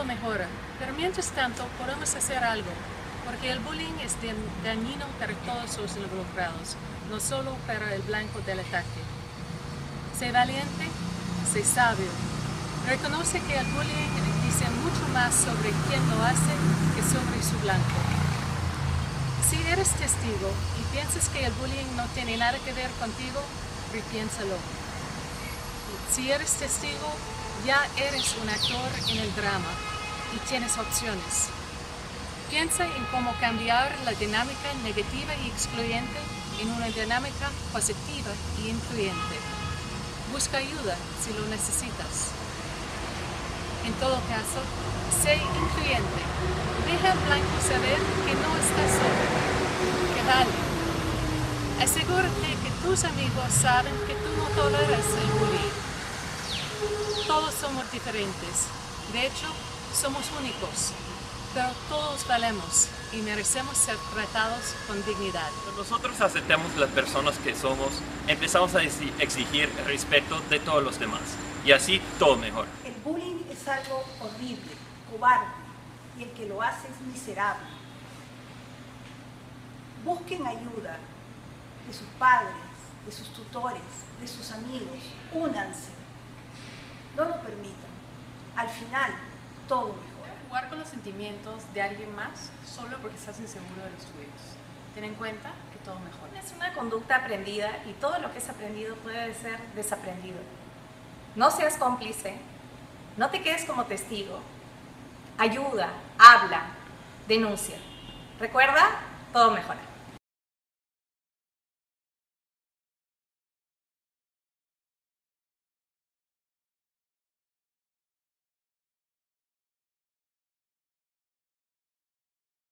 mejora, pero mientras tanto podemos hacer algo, porque el bullying es dañino para todos los involucrados, no solo para el blanco del ataque. Sé valiente, sé sabio. Reconoce que el bullying dice mucho más sobre quién lo hace que sobre su blanco. Si eres testigo y piensas que el bullying no tiene nada que ver contigo, repiénsalo. Si eres testigo, ya eres un actor en el drama y tienes opciones. Piensa en cómo cambiar la dinámica negativa y excluyente en una dinámica positiva y incluyente. Busca ayuda si lo necesitas. En todo caso, sé incluyente. Deja al blanco saber que no estás solo, que vale. Asegúrate que tus amigos saben que tú no toleras el bullying. Todos somos diferentes. De hecho, somos únicos. Pero todos valemos y merecemos ser tratados con dignidad. Cuando nosotros aceptamos las personas que somos, empezamos a exigir respeto de todos los demás. Y así todo mejor. El bullying es algo horrible, cobarde, y el que lo hace es miserable. Busquen ayuda de sus padres, de sus tutores, de sus amigos. Únanse. No lo permitan. Al final, todo mejora. Jugar con los sentimientos de alguien más solo porque estás inseguro de los tuyos. Ten en cuenta que todo mejora. Es una conducta aprendida y todo lo que es aprendido puede ser desaprendido. No seas cómplice, no te quedes como testigo. Ayuda, habla, denuncia. Recuerda, todo mejora.